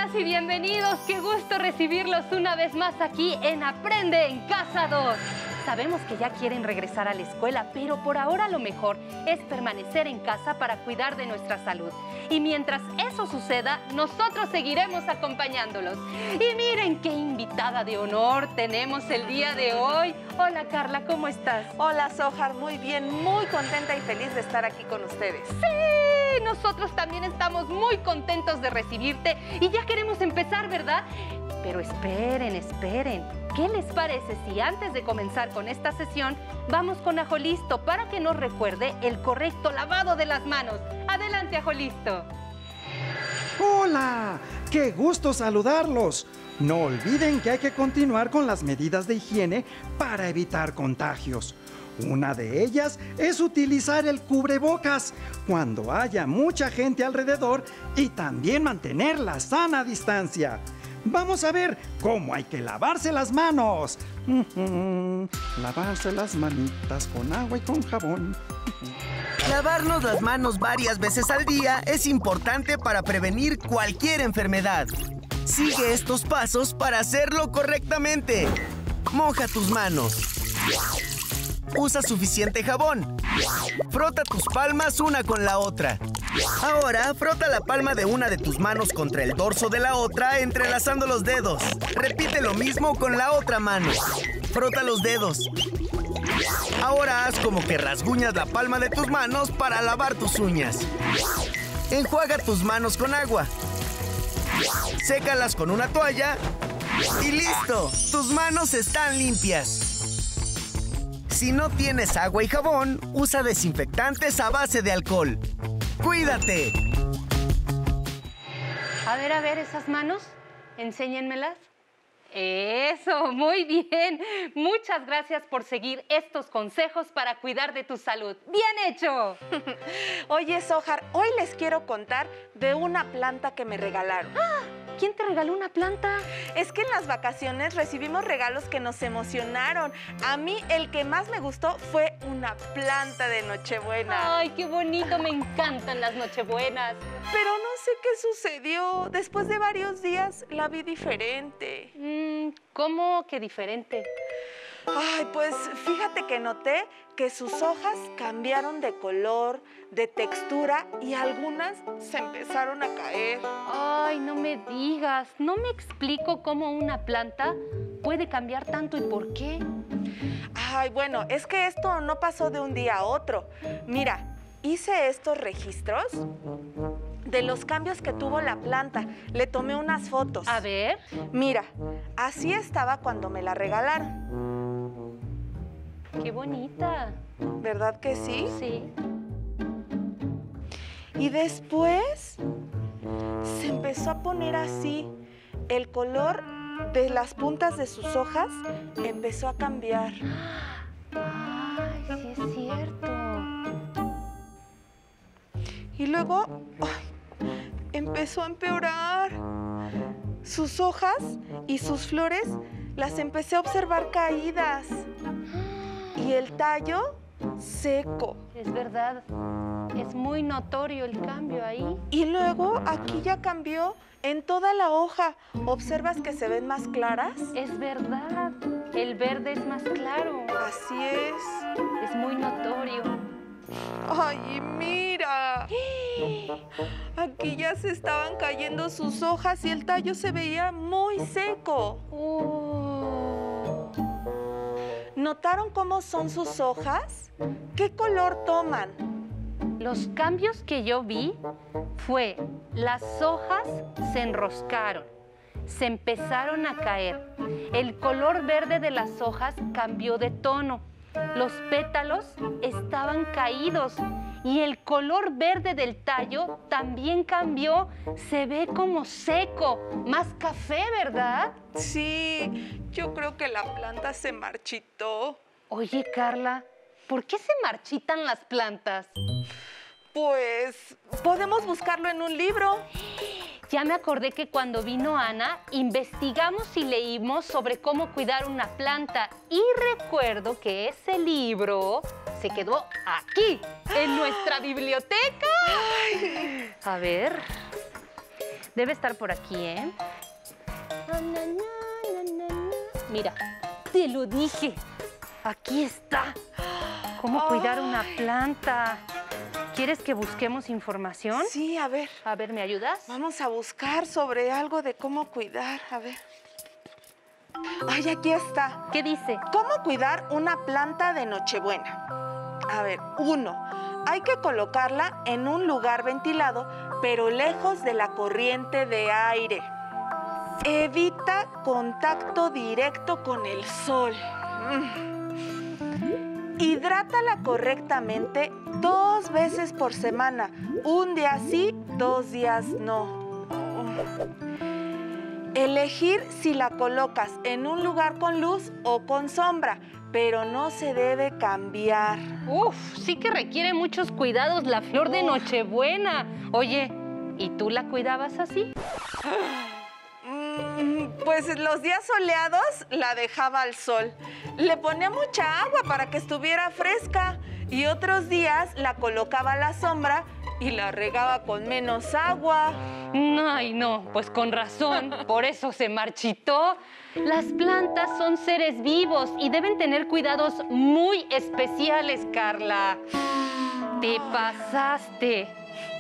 Bienvenidas y bienvenidos. Qué gusto recibirlos una vez más aquí en Aprende en Casa 2. Sabemos que ya quieren regresar a la escuela, pero por ahora lo mejor es permanecer en casa para cuidar de nuestra salud. Y mientras eso suceda, nosotros seguiremos acompañándolos. Y miren qué invitada de honor tenemos el día de hoy. Hola Carla, ¿cómo estás? Hola Sohar, muy bien, muy contenta y feliz de estar aquí con ustedes. Sí, nosotros también estamos muy contentos de recibirte y ya queremos empezar, ¿verdad? Pero esperen. ¿Qué les parece si antes de comenzar con esta sesión vamos con Ajolisto para que nos recuerde el correcto lavado de las manos? Adelante, Ajolisto. ¡Hola! ¡Qué gusto saludarlos! No olviden que hay que continuar con las medidas de higiene para evitar contagios. Una de ellas es utilizar el cubrebocas cuando haya mucha gente alrededor y también mantener la sana distancia. Vamos a ver cómo hay que lavarse las manos. Lavarse las manitas con agua y con jabón. Lavarnos las manos varias veces al día es importante para prevenir cualquier enfermedad. Sigue estos pasos para hacerlo correctamente. Moja tus manos. Usa suficiente jabón. Frota tus palmas una con la otra. Ahora, frota la palma de una de tus manos contra el dorso de la otra, entrelazando los dedos. Repite lo mismo con la otra mano. Frota los dedos. Ahora haz como que rasguñas la palma de tus manos para lavar tus uñas. Enjuaga tus manos con agua. Sécalas con una toalla. Y listo, tus manos están limpias. Si no tienes agua y jabón, usa desinfectantes a base de alcohol. ¡Cuídate! A ver, esas manos, enséñenmelas. Eso, muy bien. Muchas gracias por seguir estos consejos para cuidar de tu salud. ¡Bien hecho! Oye, Sohar, hoy les quiero contar de una planta que me regalaron. ¿Quién te regaló una planta? Es que en las vacaciones recibimos regalos que nos emocionaron. A mí el que más me gustó fue una planta de Nochebuena. Ay, qué bonito, me encantan las Nochebuenas. Pero no sé qué sucedió. Después de varios días la vi diferente. ¿Cómo que diferente? Ay, pues fíjate que noté que sus hojas cambiaron de color, de textura y algunas se empezaron a caer. Ay, no me digas. No me explico cómo una planta puede cambiar tanto y por qué. Ay, bueno, es que esto no pasó de un día a otro. Mira, hice estos registros de los cambios que tuvo la planta. Le tomé unas fotos. A ver. Mira, así estaba cuando me la regalaron. ¡Qué bonita! ¿Verdad que sí? Sí. Y después se empezó a poner así. El color de las puntas de sus hojas empezó a cambiar. ¡Ay, sí es cierto! Y luego, empezó a empeorar. Sus hojas y sus flores las empecé a observar caídas. Y el tallo seco. Es verdad, es muy notorio el cambio ahí. Y luego aquí ya cambió en toda la hoja. ¿Observas que se ven más claras? Es verdad, el verde es más claro. Así es. Es muy notorio. ¡Ay, mira! Aquí ya se estaban cayendo sus hojas y el tallo se veía muy seco. ¿Notaron cómo son sus hojas? ¿Qué color toman? Los cambios que yo vi fue las hojas se enroscaron, se empezaron a caer. El color verde de las hojas cambió de tono. Los pétalos estaban caídos y el color verde del tallo también cambió. Se ve como seco, más café, ¿verdad? Sí, yo creo que la planta se marchitó. Oye, Carla, ¿por qué se marchitan las plantas? Pues podemos buscarlo en un libro. Ya me acordé que cuando vino Ana, investigamos y leímos sobre cómo cuidar una planta. Y recuerdo que ese libro se quedó aquí, en nuestra biblioteca. A ver. Debe estar por aquí, ¿eh? Mira, te lo dije. Aquí está. ¿Cómo cuidar una planta? ¿Quieres que busquemos información? Sí, a ver. A ver, ¿me ayudas? Vamos a buscar sobre algo de cómo cuidar. A ver. Ay, aquí está. ¿Qué dice? ¿Cómo cuidar una planta de Nochebuena? A ver, 1. Hay que colocarla en un lugar ventilado, pero lejos de la corriente de aire. Evita contacto directo con el sol. Hidrátala correctamente 2 veces por semana. Un día sí, 2 días no. Elegir si la colocas en un lugar con luz o con sombra, pero no se debe cambiar. Uf, sí que requiere muchos cuidados la flor de Nochebuena. Oye, ¿y tú la cuidabas así? Pues los días soleados la dejaba al sol. Le ponía mucha agua para que estuviera fresca y otros días la colocaba a la sombra y la regaba con menos agua. Ay, no, pues con razón, por eso se marchitó. Las plantas son seres vivos y deben tener cuidados muy especiales, Carla. Te pasaste.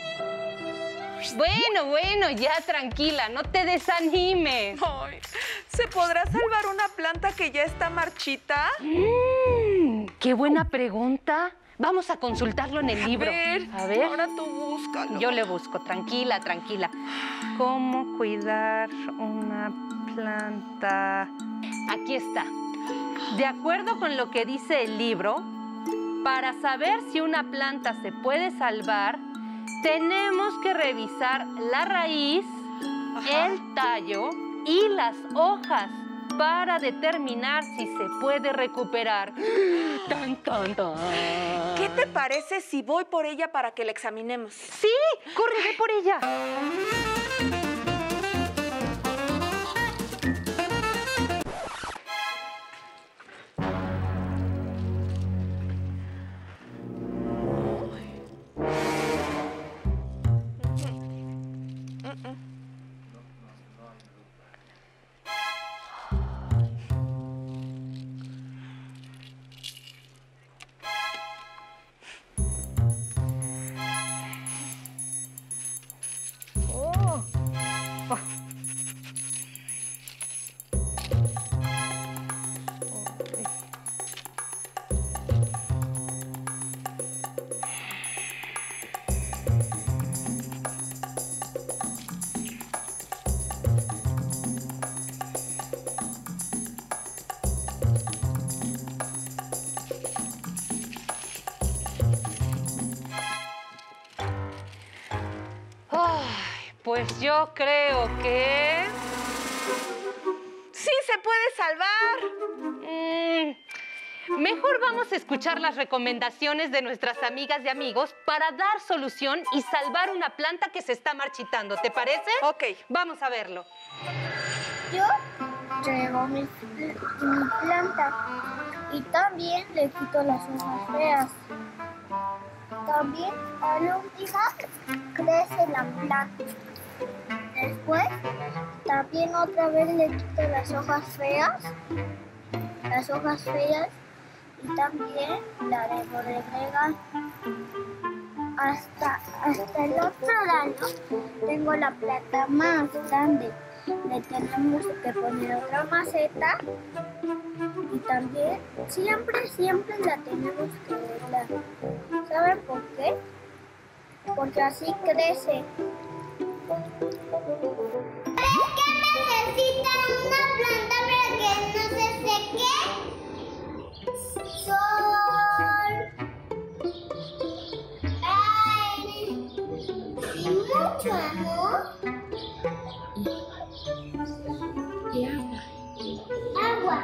Bueno, ya tranquila, no te desanimes. Ay, ¿se podrá salvar una planta que ya está marchita? ¡Qué buena pregunta! Vamos a consultarlo en el libro. A ver. Ahora tú búscalo. Yo le busco, tranquila. ¿Cómo cuidar una planta? Aquí está. De acuerdo con lo que dice el libro, para saber si una planta se puede salvar, tenemos que revisar la raíz, el tallo y las hojas para determinar si se puede recuperar. ¡Tan, tan, tan! ¿Qué te parece si voy por ella para que la examinemos? ¡Sí! ¡Corre, ve por ella! Pues yo creo que... ¡Sí se puede salvar! Mejor vamos a escuchar las recomendaciones de nuestras amigas y amigos para dar solución y salvar una planta que se está marchitando. ¿Te parece? Ok. Vamos a verlo. Yo riego mi planta y también le quito las hojas feas. También al último crece la planta. Después también otra vez le quito las hojas feas y también la debo regar. Hasta el otro año tengo la planta más grande. Le tenemos que poner otra maceta y también siempre la tenemos que regar. ¿Saben por qué? Porque así crece. ¿Sabes qué necesita una planta para que no se seque? Sol. Ay, y mucho amor. Y agua.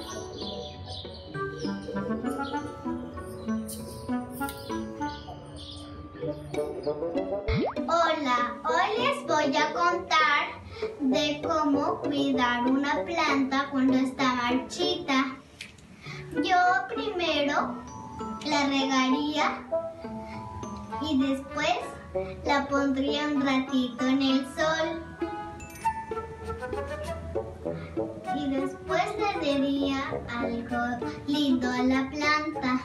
Hola, hoy les voy a contar de cómo cuidar una planta cuando está marchita. Yo primero la regaría y después la pondría un ratito en el sol. metería algo lindo a la planta.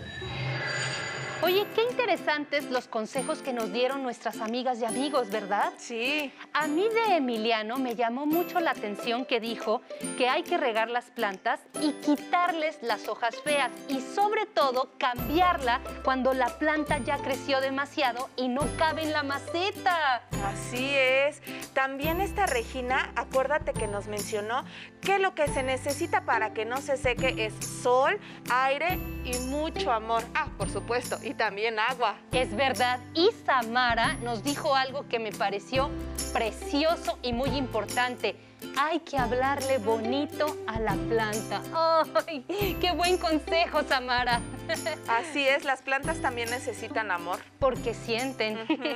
Oye, qué interesantes los consejos que nos dieron nuestras amigas y amigos, ¿verdad? Sí. A mí de Emiliano me llamó mucho la atención que dijo que hay que regar las plantas y quitarles las hojas feas y sobre todo cambiarla cuando la planta ya creció demasiado y no cabe en la maceta. Así es. También esta Regina, acuérdate que nos mencionó que lo que se necesita para que no se seque es sol, aire y mucho amor. Ah, por supuesto, y también agua. Es verdad, y Samara nos dijo algo que me pareció precioso y muy importante. Hay que hablarle bonito a la planta. ¡Ay, qué buen consejo, Samara! Así es, las plantas también necesitan amor. Porque sienten.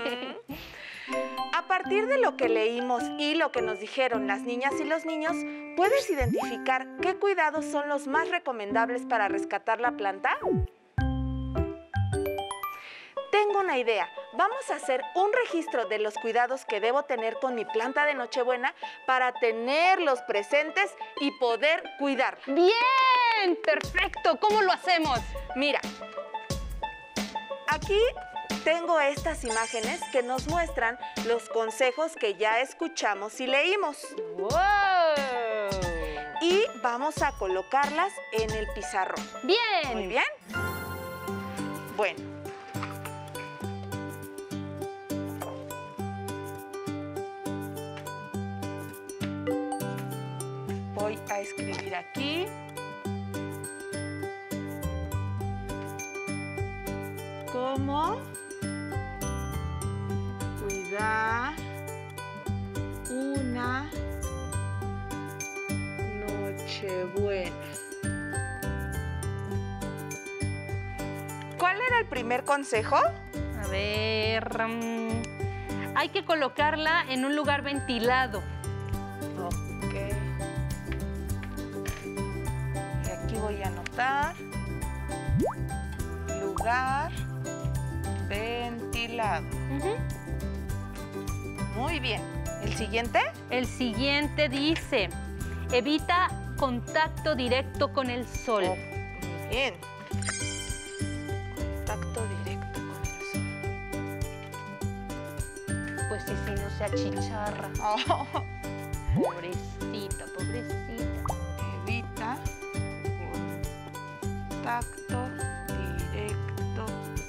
A partir de lo que leímos y lo que nos dijeron las niñas y los niños, ¿puedes identificar qué cuidados son los más recomendables para rescatar la planta? Tengo una idea. Vamos a hacer un registro de los cuidados que debo tener con mi planta de Nochebuena para tenerlos presentes y poder cuidarla. ¡Bien! ¡Perfecto! ¿Cómo lo hacemos? Mira, aquí tengo estas imágenes que nos muestran los consejos que ya escuchamos y leímos. ¡Wow! Y vamos a colocarlas en el pizarrón. ¡Bien! Muy bien. Bueno. Voy a escribir aquí. ¿Cómo cuidar una Nochebuena? ¿Cuál era el primer consejo? A ver... hay que colocarla en un lugar ventilado. Ok. Y aquí voy a anotar. Lugar ventilado. Muy bien. ¿El siguiente? El siguiente dice, evita contacto directo con el sol. Muy bien. Contacto directo con el sol. Pues sí, no se achicharra. Oh. Pobrecita, pobrecita. Evita contacto directo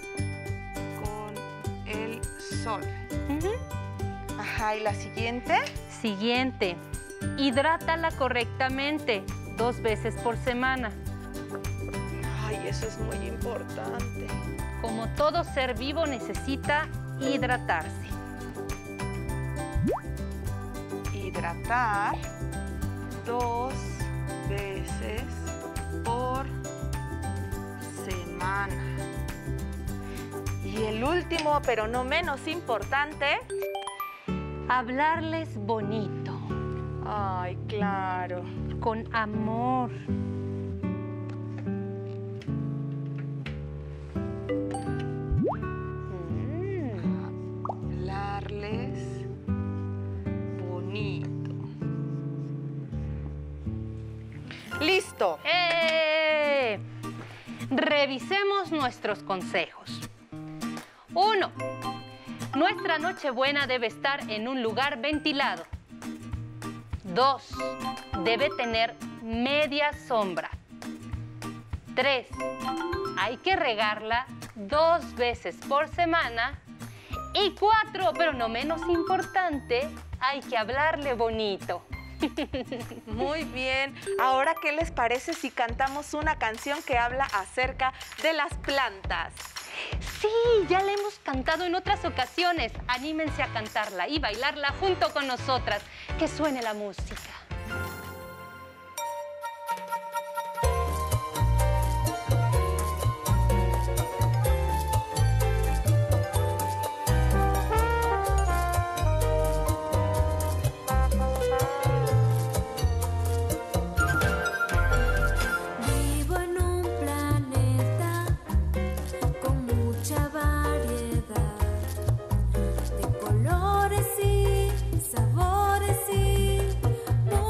con el sol. Ajá, ¿y la siguiente? Siguiente, hidrátala correctamente 2 veces por semana. Ay, eso es muy importante. Como todo ser vivo necesita hidratarse. Hidratar 2 veces por semana. Y el último, pero no menos importante, hablarles bonito. Ay, claro. Con amor. Hablarles bonito. ¡Listo! Revisemos nuestros consejos. 1. Nuestra Nochebuena debe estar en un lugar ventilado. 2. Debe tener media sombra. 3. Hay que regarla 2 veces por semana. Y 4, pero no menos importante, hay que hablarle bonito. Muy bien. Ahora, ¿qué les parece si cantamos una canción que habla acerca de las plantas? Sí, ya la hemos cantado en otras ocasiones. Anímense a cantarla y bailarla junto con nosotras. Que suene la música. Sabores y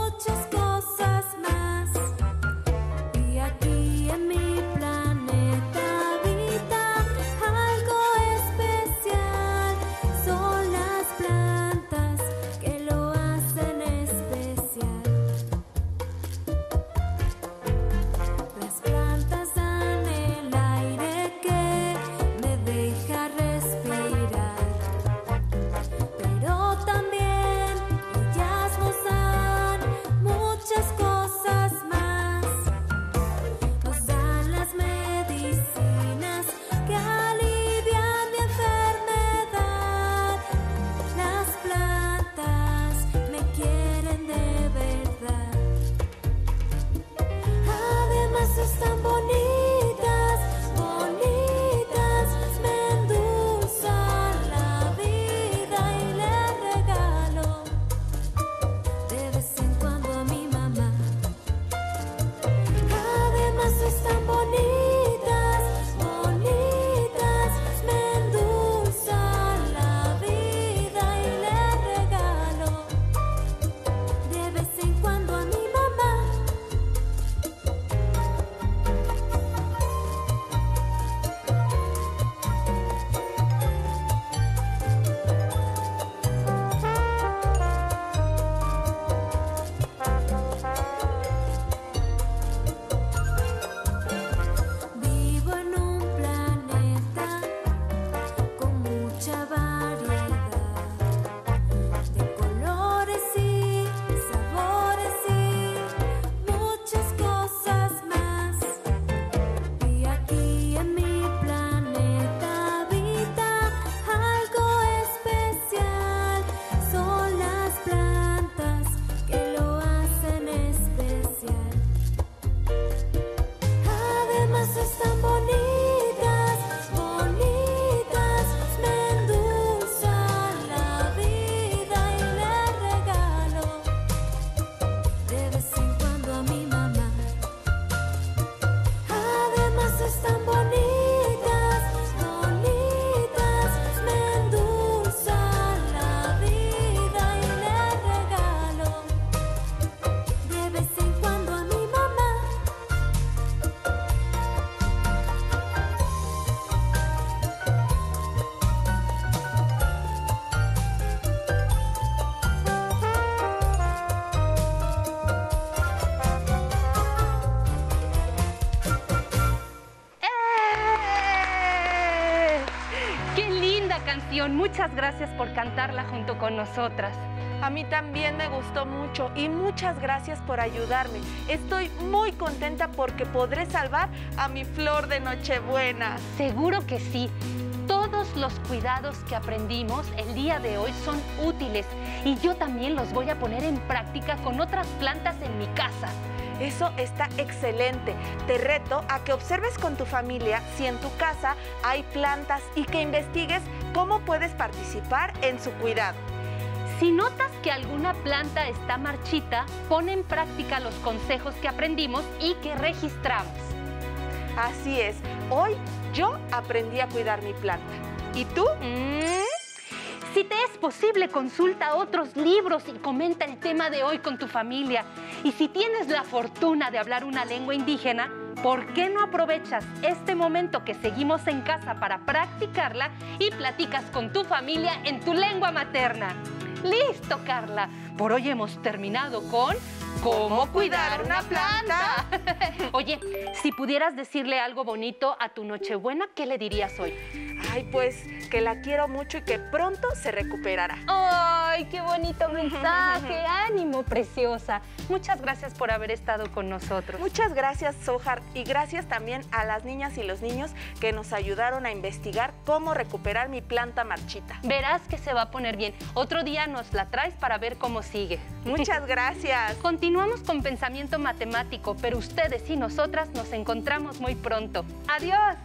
canción. Muchas gracias por cantarla junto con nosotras. A mí también me gustó mucho y muchas gracias por ayudarme. Estoy muy contenta porque podré salvar a mi flor de Nochebuena. Seguro que sí. Todos los cuidados que aprendimos el día de hoy son útiles y yo también los voy a poner en práctica con otras plantas en mi casa. Eso está excelente. Te reto a que observes con tu familia si en tu casa hay plantas y que investigues cómo puedes participar en su cuidado. Si notas que alguna planta está marchita, pon en práctica los consejos que aprendimos y que registramos. Así es. Hoy yo aprendí a cuidar mi planta. ¿Y tú? Si te es posible, consulta otros libros y comenta el tema de hoy con tu familia. Y si tienes la fortuna de hablar una lengua indígena, ¿por qué no aprovechas este momento que seguimos en casa para practicarla y platicas con tu familia en tu lengua materna? ¡Listo, Carla! Por hoy hemos terminado con ¿Cómo cuidar una planta? Oye, si pudieras decirle algo bonito a tu Nochebuena, ¿qué le dirías hoy? Ay, pues que la quiero mucho y que pronto se recuperará. ¡Ay, qué bonito mensaje! ¡Ánimo, preciosa! Muchas gracias por haber estado con nosotros. Muchas gracias, Sohar, y gracias también a las niñas y los niños que nos ayudaron a investigar cómo recuperar mi planta marchita. Verás que se va a poner bien. Otro día nos la traes para ver cómo sigue. Muchas gracias. Continuamos con pensamiento matemático, pero ustedes y nosotras nos encontramos muy pronto. ¡Adiós!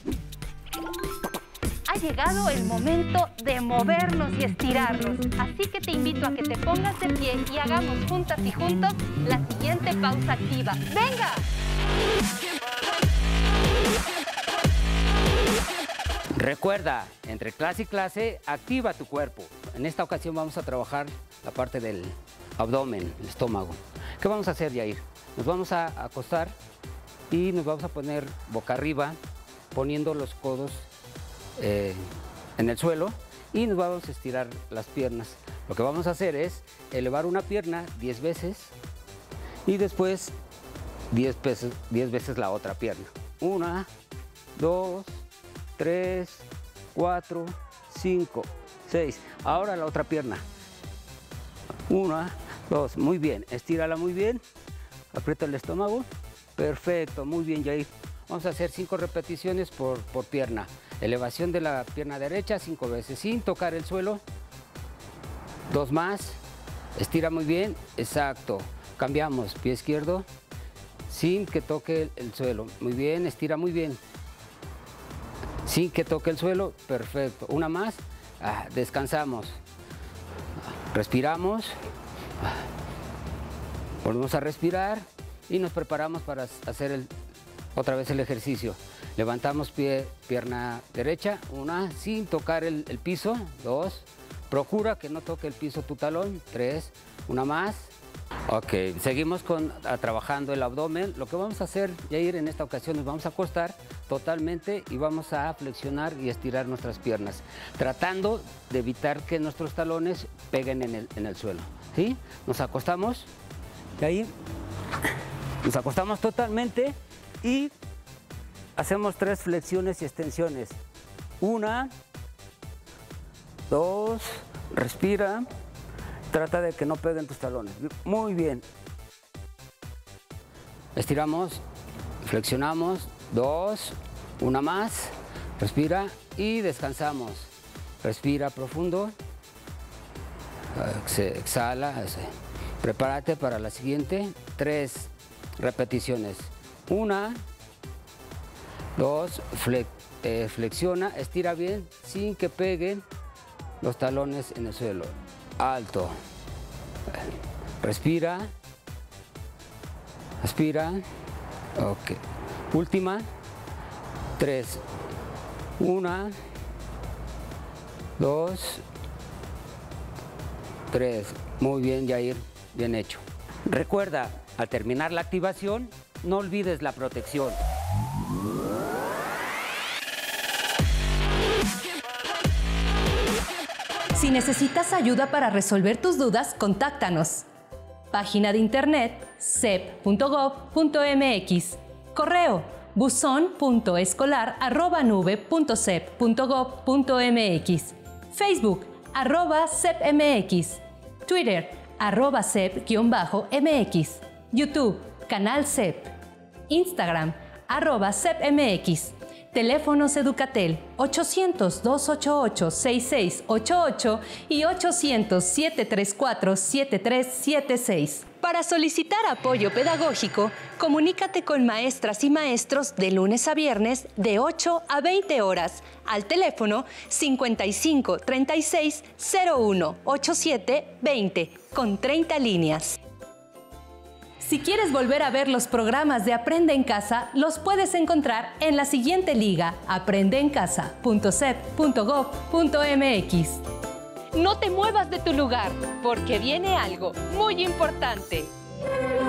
Ha llegado el momento de movernos y estirarnos, así que te invito a que te pongas de pie y hagamos juntas y juntos la siguiente pausa activa. ¡Venga! Recuerda, entre clase y clase, activa tu cuerpo. En esta ocasión vamos a trabajar la parte del abdomen, el estómago. ¿Qué vamos a hacer, Yair? Nos vamos a acostar y nos vamos a poner boca arriba, poniendo los codos en el suelo y nos vamos a estirar las piernas. Lo que vamos a hacer es elevar una pierna 10 veces y después 10 veces la otra pierna. 1, 2, 3, 4, 5, 6. Ahora la otra pierna. 1, 2. Muy bien. Estírala muy bien. Aprieta el estómago. Perfecto. Muy bien, Yair. Vamos a hacer 5 repeticiones por pierna. Elevación de la pierna derecha 5 veces sin tocar el suelo. 2 más. Estira muy bien. Exacto. Cambiamos. Pie izquierdo sin que toque el suelo. Muy bien. Estira muy bien. Sin que toque el suelo. Perfecto. Una más. Descansamos. Respiramos. Volvemos a respirar y nos preparamos para hacer otra vez el ejercicio. Levantamos pierna derecha, 1, sin tocar el piso, 2, procura que no toque el piso tu talón, 3, una más. Ok, seguimos trabajando el abdomen. Lo que vamos a hacer, Yair, en esta ocasión nos vamos a acostar totalmente y vamos a flexionar y estirar nuestras piernas, tratando de evitar que nuestros talones peguen en el suelo. ¿Sí? Nos acostamos, Yair, nos acostamos totalmente y hacemos 3 flexiones y extensiones. 1, 2, respira. Trata de que no peguen tus talones. Muy bien. Estiramos, flexionamos, 2, una más. Respira y descansamos. Respira profundo. Exhala. Prepárate para la siguiente. 3 repeticiones. 1, 2, flexiona, estira bien sin que peguen los talones en el suelo. Alto. Respira. Respira. Ok. Última. 3. 1, 2, 3. Muy bien, Yair. Bien hecho. Recuerda, al terminar la activación, no olvides la protección. Si necesitas ayuda para resolver tus dudas, contáctanos. Página de internet cep.gov.mx. Correo buzon.escolar@nube.cep.gov.mx. Facebook, @CEPMX. Twitter, @CEP_MX. YouTube, Canal CEP. Instagram, @CEPMX. Teléfonos Educatel 800-288-6688 y 800-734-7376. Para solicitar apoyo pedagógico, comunícate con maestras y maestros de lunes a viernes de 8 a 20 horas al teléfono 55 36 01 87 20 con 30 líneas. Si quieres volver a ver los programas de Aprende en Casa, los puedes encontrar en la siguiente liga: aprendeencasa.cep.gov.mx. No te muevas de tu lugar, porque viene algo muy importante.